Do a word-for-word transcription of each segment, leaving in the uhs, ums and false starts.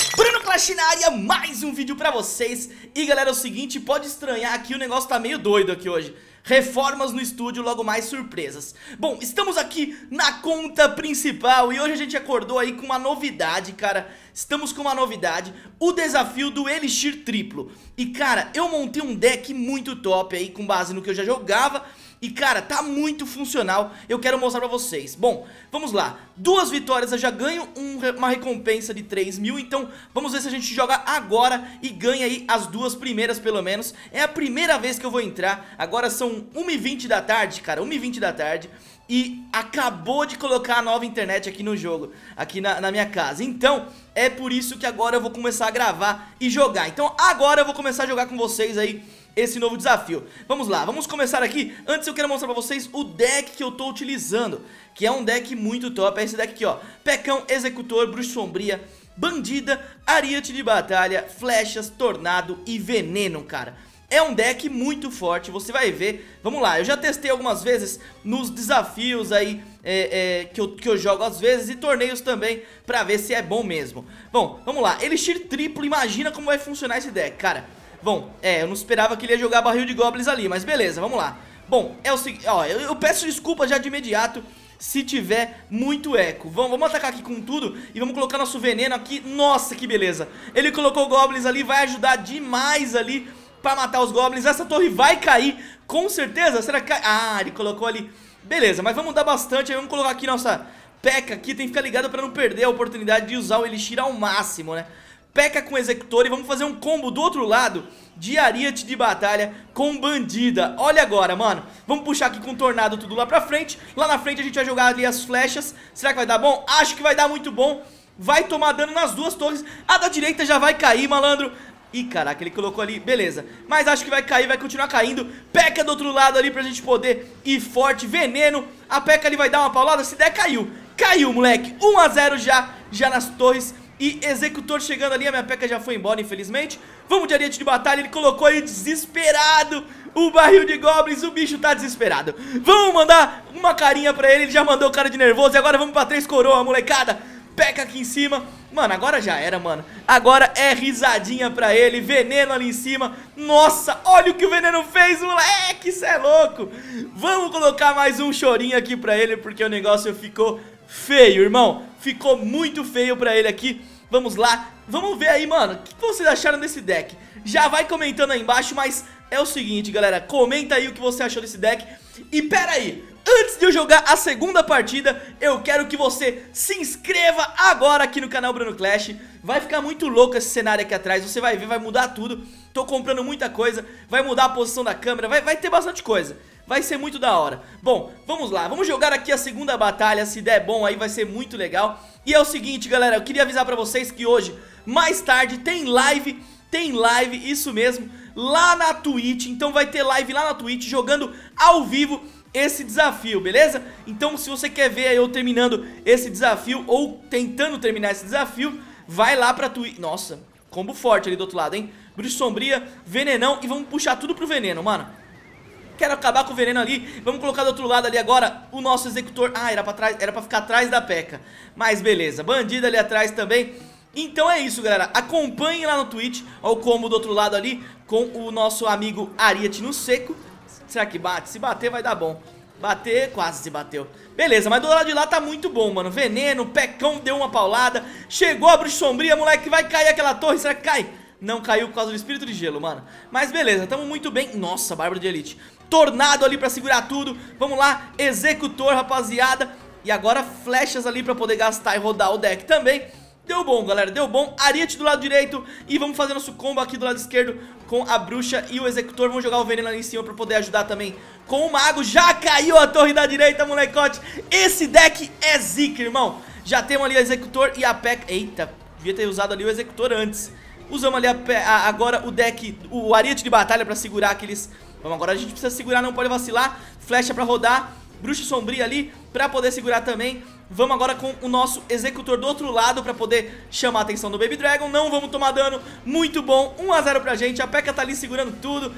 Bruno Clash na área, mais um vídeo pra vocês. E galera, é o seguinte, pode estranhar aqui, o negócio tá meio doido aqui hoje. Reformas no estúdio, logo mais surpresas. Bom, estamos aqui na conta principal e hoje a gente acordou aí com uma novidade, cara. Estamos com uma novidade, o desafio do Elixir Triplo. E cara, eu montei um deck muito top aí com base no que eu já jogava. E cara, tá muito funcional, eu quero mostrar pra vocês. Bom, vamos lá, duas vitórias eu já ganho um, uma recompensa de três mil. Então vamos ver se a gente joga agora e ganha aí as duas primeiras pelo menos. É a primeira vez que eu vou entrar, agora são uma e vinte da tarde, cara, uma e vinte da tarde. E acabou de colocar a nova internet aqui no jogo, aqui na, na minha casa. Então é por isso que agora eu vou começar a gravar e jogar. Então agora eu vou começar a jogar com vocês aí esse novo desafio. Vamos lá, vamos começar aqui. Antes eu quero mostrar pra vocês o deck que eu tô utilizando, que é um deck muito top. É esse deck aqui, ó, Pecão, Executor, Bruxa Sombria, Bandida, Ariete de Batalha, Flechas, Tornado e Veneno, cara. É um deck muito forte, você vai ver. Vamos lá, eu já testei algumas vezes nos desafios aí é, é, que, eu, que eu jogo às vezes, e torneios também, pra ver se é bom mesmo. Bom, vamos lá, Elixir Triplo, imagina como vai funcionar esse deck, cara. Bom, é, eu não esperava que ele ia jogar barril de goblins ali, mas beleza, vamos lá. Bom, é o seguinte, ó, eu, eu peço desculpa já de imediato se tiver muito eco. Vamos, vamos atacar aqui com tudo e vamos colocar nosso veneno aqui. Nossa, que beleza. Ele colocou goblins ali, vai ajudar demais ali pra matar os goblins. Essa torre vai cair, com certeza. Será que cai? Ah, ele colocou ali. Beleza, mas vamos dar bastante. Aí vamos colocar aqui nossa P.E.K.K.A aqui. Tem que ficar ligado pra não perder a oportunidade de usar o Elixir ao máximo, né? P.E.K.K.A com Executor e vamos fazer um combo do outro lado de Ariete de Batalha com Bandida. Olha agora, mano. Vamos puxar aqui com Tornado tudo lá pra frente. Lá na frente a gente vai jogar ali as flechas. Será que vai dar bom? Acho que vai dar muito bom. Vai tomar dano nas duas torres. A da direita já vai cair, malandro. Ih, caraca, ele colocou ali, beleza. Mas acho que vai cair, vai continuar caindo. P.E.K.K.A do outro lado ali pra gente poder ir forte. Veneno, a P.E.K.K.A ali vai dar uma paulada. Se der, caiu. Caiu, moleque, um a zero já, já nas torres. E Executor chegando ali, a minha P.E.K.K.A já foi embora, infelizmente. Vamos de Ariete de Batalha, ele colocou aí desesperado o barril de goblins, o bicho tá desesperado. Vamos mandar uma carinha pra ele, ele já mandou cara de nervoso. E agora vamos pra três coroa, molecada. P.E.K.K.A aqui em cima. Mano, agora já era, mano. Agora é risadinha pra ele, veneno ali em cima. Nossa, olha o que o veneno fez, moleque, cê é louco. Vamos colocar mais um chorinho aqui pra ele, porque o negócio ficou feio, irmão. Ficou muito feio pra ele aqui. Vamos lá, vamos ver aí, mano, o que vocês acharam desse deck? Já vai comentando aí embaixo, mas é o seguinte, galera, comenta aí o que você achou desse deck. E pera aí, antes de eu jogar a segunda partida, eu quero que você se inscreva agora aqui no canal Bruno Clash. Vai ficar muito louco esse cenário aqui atrás, você vai ver, vai mudar tudo. Tô comprando muita coisa, vai mudar a posição da câmera, vai, vai ter bastante coisa. Vai ser muito da hora. Bom, vamos lá, vamos jogar aqui a segunda batalha. Se der bom aí vai ser muito legal. E é o seguinte, galera, eu queria avisar pra vocês que hoje, mais tarde, tem live. Tem live, isso mesmo, lá na Twitch. Então vai ter live lá na Twitch, jogando ao vivo esse desafio, beleza? Então se você quer ver eu terminando esse desafio, ou tentando terminar esse desafio, vai lá pra Twitch. Nossa, combo forte ali do outro lado, hein? Bruxa Sombria, Venenão, e vamos puxar tudo pro veneno, mano. Quero acabar com o veneno ali. Vamos colocar do outro lado ali agora o nosso Executor. Ah, era pra, trás, era pra ficar atrás da P.E.K.K.A. Mas beleza, Bandida ali atrás também. Então é isso, galera, acompanhem lá no Twitch. Ó o combo do outro lado ali com o nosso amigo Ariete no seco. Será que bate? Se bater vai dar bom. Bater, quase se bateu. Beleza, mas do lado de lá tá muito bom, mano. Veneno, Pecão deu uma paulada. Chegou a Bruxa Sombria, moleque, vai cair aquela torre. Será que cai? Não caiu por causa do Espírito de Gelo, mano. Mas beleza, tamo muito bem. Nossa, Bárbaro de Elite. Tornado ali pra segurar tudo. Vamos lá, Executor, rapaziada. E agora flechas ali pra poder gastar e rodar o deck também. Deu bom, galera, deu bom. Ariete do lado direito. E vamos fazer nosso combo aqui do lado esquerdo com a Bruxa e o Executor. Vamos jogar o veneno ali em cima pra poder ajudar também com o Mago. Já caiu a torre da direita, molecote. Esse deck é zica, irmão. Já temos ali o Executor e a P.E.K.K.A. Eita, devia ter usado ali o Executor antes. Usamos ali a, a, agora o deck, o Ariete de Batalha pra segurar aqueles... Vamos, agora a gente precisa segurar, não pode vacilar. Flecha pra rodar, Bruxa Sombria ali pra poder segurar também. Vamos agora com o nosso Executor do outro lado pra poder chamar a atenção do Baby Dragon. Não vamos tomar dano, muito bom, um a zero pra gente. A P.E.K.K.A tá ali segurando tudo,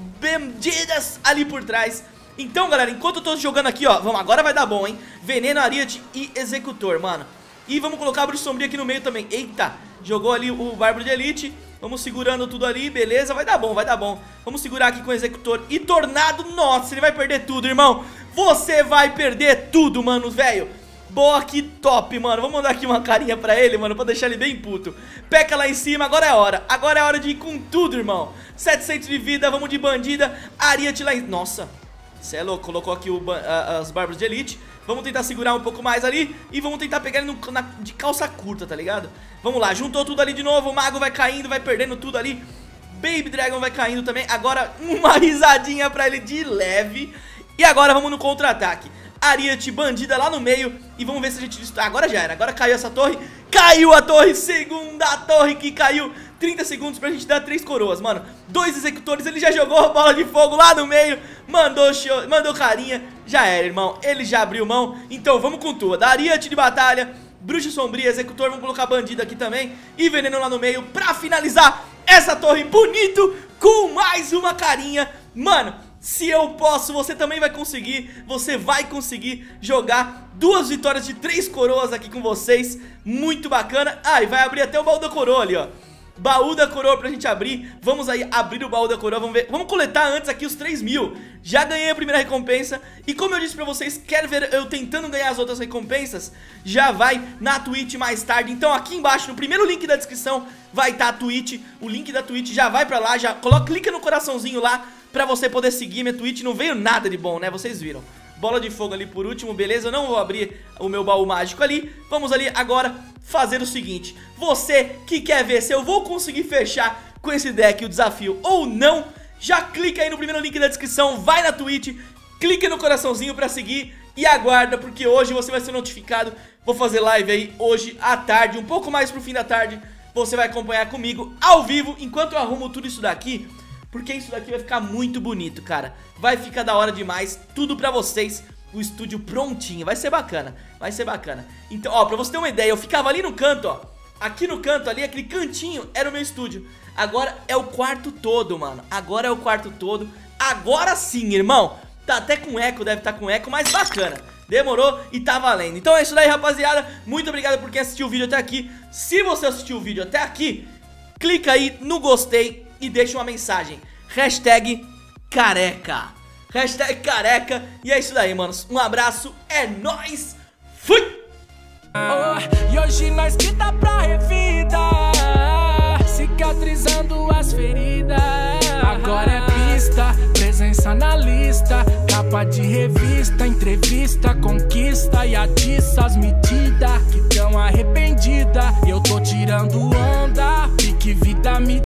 bandidas ali por trás. Então, galera, enquanto eu tô jogando aqui, ó, vamos, agora vai dar bom, hein? Veneno, Ariete e Executor, mano. E vamos colocar a Bruxa Sombria aqui no meio também. Eita, Jogou ali o Bárbaro de Elite. Vamos segurando tudo ali, beleza, vai dar bom, vai dar bom. Vamos segurar aqui com o Executor e Tornado. Nossa, ele vai perder tudo, irmão. Você vai perder tudo, mano, velho. Boa, que top, mano. Vamos mandar aqui uma carinha pra ele, mano, pra deixar ele bem puto. Peca lá em cima, agora é a hora. Agora é a hora de ir com tudo, irmão. setecentos de vida, vamos de bandida. Ariete lá em... Nossa, cê é louco, colocou aqui o, a, as Bárbaros de Elite. Vamos tentar segurar um pouco mais ali e vamos tentar pegar ele no, na, de calça curta, tá ligado? Vamos lá, juntou tudo ali de novo, o Mago vai caindo, vai perdendo tudo ali. Baby Dragon vai caindo também. Agora uma risadinha pra ele de leve. E agora vamos no contra-ataque. Ariete, bandida lá no meio. E vamos ver se a gente... Agora já era, agora caiu essa torre. Caiu a torre, segunda torre que caiu. Trinta segundos pra gente dar três coroas, mano. Dois executores, ele já jogou a bola de fogo lá no meio. Mandou show, mandou carinha. Já era, irmão, ele já abriu mão. Então vamos com tudo, Ariete de batalha, Bruxa Sombria, executor, vamos colocar bandido aqui também. E veneno lá no meio pra finalizar essa torre bonito com mais uma carinha. Mano, se eu posso, você também vai conseguir. Você vai conseguir jogar duas vitórias de três coroas aqui com vocês. Muito bacana. Ah, e vai abrir até o baú da coroa ali, ó. Baú da coroa pra gente abrir. Vamos aí abrir o baú da coroa, vamos ver. Vamos coletar antes aqui os três mil. Já ganhei a primeira recompensa. E como eu disse pra vocês, quer ver eu tentando ganhar as outras recompensas? Já vai na Twitch mais tarde. Então aqui embaixo, no primeiro link da descrição, vai estar a Twitch. O link da Twitch já vai pra lá. Já coloca, clica no coraçãozinho lá pra você poder seguir minha Twitch. Não veio nada de bom, né? Vocês viram. Bola de fogo ali por último, beleza? Eu não vou abrir o meu baú mágico ali. Vamos ali agora fazer o seguinte. Você que quer ver se eu vou conseguir fechar com esse deck o desafio ou não, já clica aí no primeiro link da descrição, vai na Twitch, clica no coraçãozinho pra seguir e aguarda, porque hoje você vai ser notificado. Vou fazer live aí hoje à tarde, um pouco mais pro fim da tarde. Você vai acompanhar comigo ao vivo enquanto eu arrumo tudo isso daqui, porque isso daqui vai ficar muito bonito, cara. Vai ficar da hora demais, tudo pra vocês. O estúdio prontinho, vai ser bacana. Vai ser bacana. Então, ó, pra você ter uma ideia, eu ficava ali no canto, ó. Aqui no canto ali, aquele cantinho era o meu estúdio. Agora é o quarto todo, mano. Agora é o quarto todo. Agora sim, irmão. Tá até com eco, deve estar com eco, mas bacana. Demorou e tá valendo. Então é isso daí, rapaziada. Muito obrigado por quem assistiu o vídeo até aqui. Se você assistiu o vídeo até aqui, clica aí no gostei e deixa uma mensagem. Hashtag careca. Hashtag careca. E é isso daí, manos. Um abraço, é nóis. Fui! Oh, e hoje nós que dá pra revida, cicatrizando as feridas. Agora é pista, presença na lista, capa de revista, entrevista, conquista e atiça as medidas que dão a